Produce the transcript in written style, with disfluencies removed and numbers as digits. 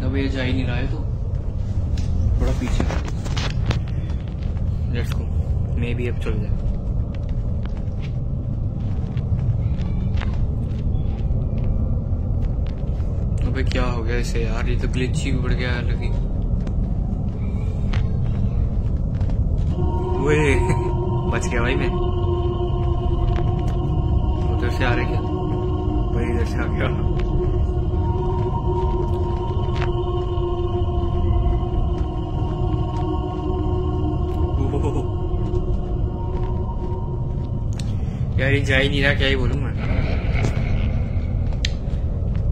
अब ये जा ही नहीं रहा है तो थोड़ा पीछे। लेट्स गो, मे बी अब चल जाए। अबे क्या हो गया इसे यार, ये तो ग्लिच ही बढ़ गया लगी। वे बच गया भाई मैं। उधर से आ रहे क्या? वही इधर से आ गया। यार ये जा ही नहीं रहा, क्या ही बोलूं।